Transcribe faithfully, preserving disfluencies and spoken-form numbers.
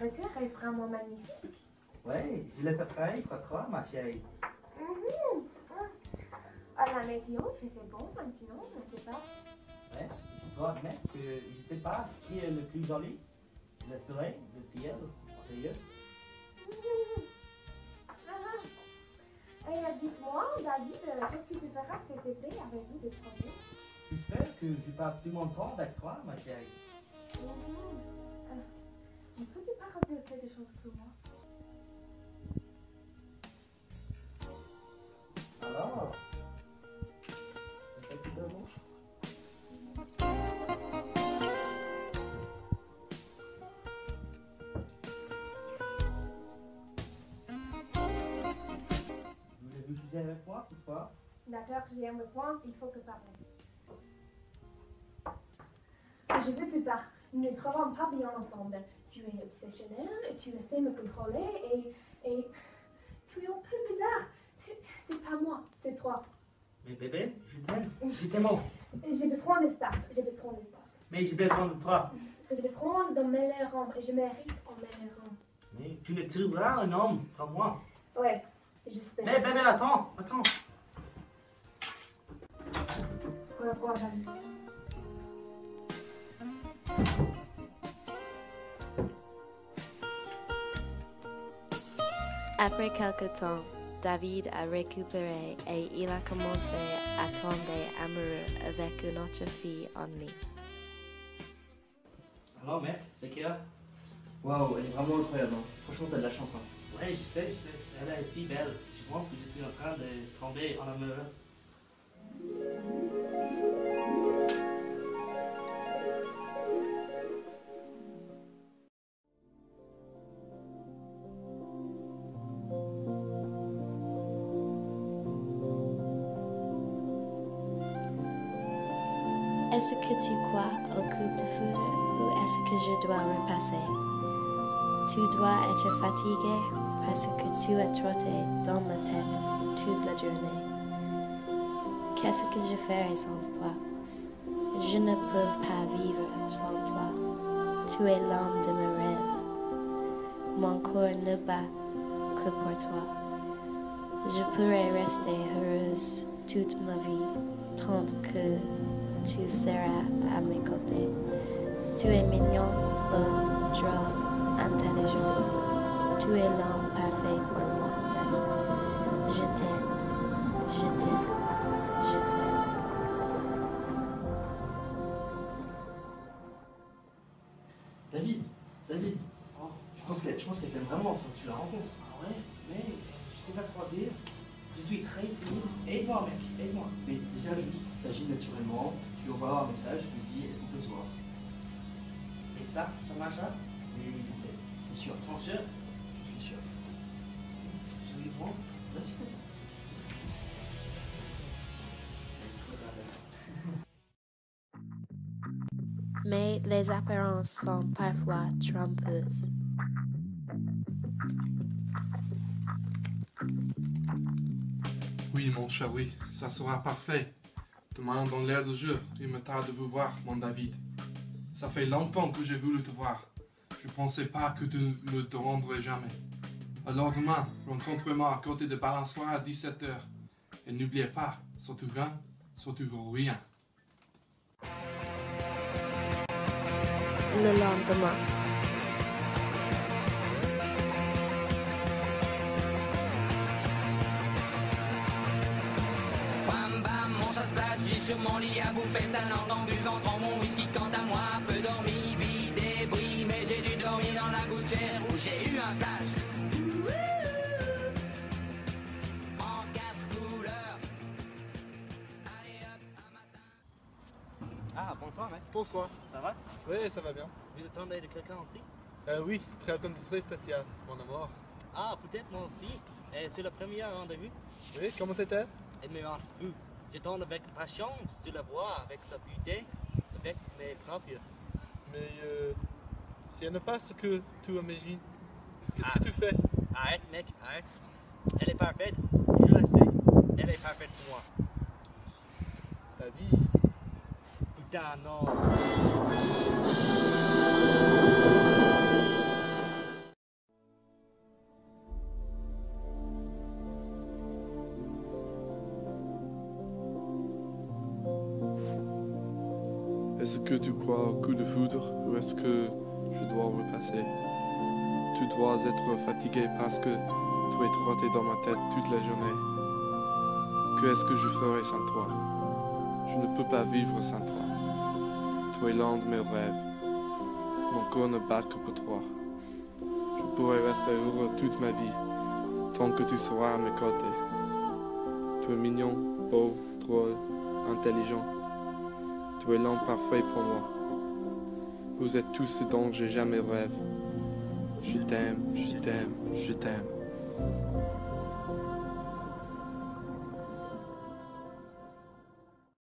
nourriture est vraiment magnifique. Oui, je l'ai préparé pour toi, ma chérie. Mm-hmm. Ah, la météo, il faisait bon maintenant, n'est-ce pas? Oui, je dois admettre que je ne sais pas qui est le plus joli. Le soleil, le ciel, merveilleux. Mm-hmm. Ah. Et euh, dites-moi, David, euh, qu'est-ce que tu feras cet été avec vous de projets? J'espère que je passe tout mon temps avec toi, ma chérie. Mm-hmm. euh, Peux-tu parler de quelque chose pour moi? Alors, un petit peu mot. Voulez-vous jouer avec moi ce soir? D'accord, j'ai un besoin, il faut que parler. Je veux te parler. Nous ne travaillons pas bien ensemble. Tu es obsessionnel, tu essaies de me contrôler et, et tu es un peu bizarre. Tu, c'est pas moi, c'est toi. Mais bébé, je t'aime, je t'aime. J'ai besoin d'espace, j'ai besoin d'espace. Mais j'ai besoin de toi. J'ai besoin d'un meilleur homme et je mérite un meilleur homme. Mais tu ne trouveras un homme comme moi. Ouais, j'espère. Mais bébé, attends, attends. Au revoir, David. Après quelque temps, David a récupéré et il a commencé à tomber amoureux avec une autre fille en ligne. Alors mec, c'est qui là? Waouh, elle est vraiment incroyable. Hein. Franchement, t'as de la chance. Hein. Ouais, je sais, je sais, elle est si belle. Je pense que je suis en train de tomber en amour. Est-ce que tu crois au coup de foudre ou est-ce que je dois repasser? Tu dois être fatigué parce que tu as trotté dans ma tête toute la journée. Qu'est-ce que je ferais sans toi? Je ne peux pas vivre sans toi. Tu es l'homme de mes rêves. Mon corps ne bat que pour toi. Je pourrais rester heureuse toute ma vie tant que tu seras à mes côtés. Tu es mignon, beau, drôle, intelligent. Tu es l'homme parfait pour moi, David. Je t'aime, je t'aime, je t'aime. David, David, oh, je pense qu'elle je pense qu'elle t'aime vraiment, faut que tu la rencontres. Ah ouais, mais je sais pas quoi dire. Je suis très timide. Aide-moi mec, aide-moi. Mais déjà, juste, t'agis naturellement, tu lui envoies un message, tu lui dis est-ce qu'on peut se voir? Et ça, ça marchera? Oui, oui, t'inquiète, c'est sûr. T'en sûr? Je suis sûr. Je lui prends. Vas-y, vas-y. Mais les apparences sont parfois trompeuses. Oui, mon cher, oui, ça sera parfait. Demain, dans l'air de jeu, il me tarde de vous voir, mon David. Ça fait longtemps que j'ai voulu te voir. Je ne pensais pas que tu ne me te rendrais jamais. Alors demain, rencontre-moi à côté de Balançoire à dix-sept heures. Et n'oubliez pas, surtout rien, surtout rien. Le lendemain. Bam bam, mon ça se passe, j'ai sur mon lit à bouffer sa langue en buvant, prends mon whisky quant à moi, peu dormi, vie débris, mais j'ai dû dormir dans la gouttière où j'ai eu un flash. En quatre couleurs. Allez hop, un matin. Ah, bonsoir mec. Bonsoir. Ça va? Oui, ça va bien. Vous attendez de quelqu'un aussi? Euh, oui, très comme très spécial, mon amour. Ah, peut-être moi aussi. Et c'est le premier rendez-vous. Oui, comment t'étais? Et me rend fou. J'attends avec patience de la voir avec sa beauté, avec mes propres yeux. Mais euh, si elle n'est pas ce que tu imagines, qu'est-ce Ah. que tu fais? Arrête mec, arrête. Elle est parfaite, je la sais. Elle est parfaite pour moi. Ta vie. Putain, non. Est-ce que tu crois au coup de foudre ou est-ce que je dois repasser? Tu dois être fatigué parce que tu es trotté dans ma tête toute la journée. Que est-ce que je ferais sans toi? Je ne peux pas vivre sans toi. Tu es l'un de mes rêves. Mon corps ne bat que pour toi. Je pourrais rester heureux toute ma vie, tant que tu seras à mes côtés. Tu es mignon, beau, drôle, intelligent. Tu es l'homme parfait pour moi. Vous êtes tous ce dont j'ai jamais rêvé. Je t'aime, je t'aime, je t'aime.